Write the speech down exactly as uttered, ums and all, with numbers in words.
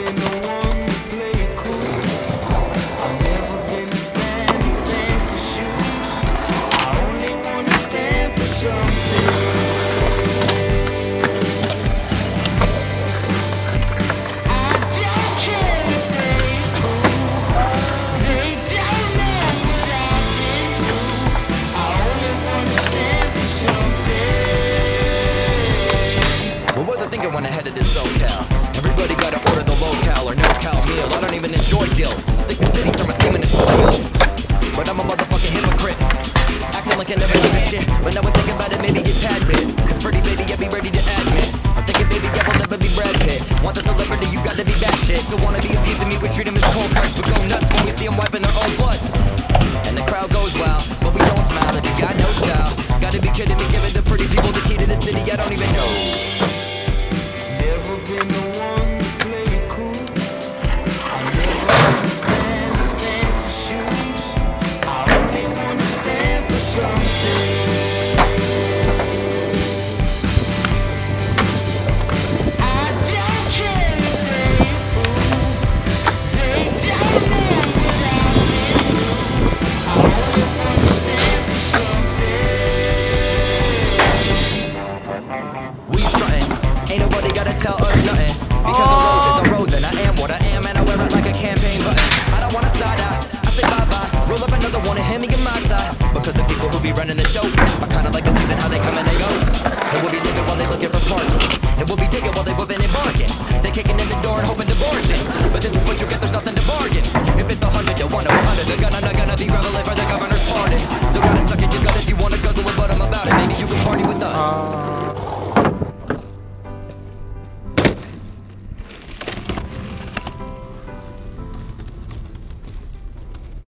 been the one to play it cool. I've never been a fan of fancy shoes. I only wanna stand for something. I don't care if they prove they don't know what I've been through. I only wanna stand for something. What was I thinking when I headed to SoCal? Everybody gotta order the local or no-cal meal. I don't even enjoy guilt. Think the city from a steaming is steel. But I'm a motherfucking hypocrite, acting like I never give a shit. But now I think about it, maybe a tad bit. Cause pretty baby, I be ready to admit I'm thinking baby, I will never be Brad Pitt. Want the celebrity, you gotta be that shit. So wanna be a piece of me, we treat him as cold cuts. But go nuts when we see them wiping their own butts. And the crowd goes wild, but we don't smile if you got no style. Gotta be kidding me, giving the pretty people the key to the city, I don't even know. Never been the one to play it cool. I've never been a fan of fancy shoes. I only wanna stand for something. I don't care if they prove they don't know what I've been through. I only wanna stand for something. We frontin', ain't nobody gotta tell us nothing. Because a rose is a rose and I am what I am. And I wear it like a campaign button. I don't wanna side eye, I say bye bye. Roll up another one and hand me my side. Because the people who be running the show are kinda like the season, how they come and they go. And we'll be living while they looking for parking. And we'll be digging while they whipping and barking. They kicking in the door and hoping to barge in. But this is what you get, there's nothing to bargain. If it's a hundred to one, or we're under the gun, I'm not gonna be reveling for the governor's pardon. You gotta suck it, you got if you wanna guzzle it, but I'm about it. Maybe you can party with us.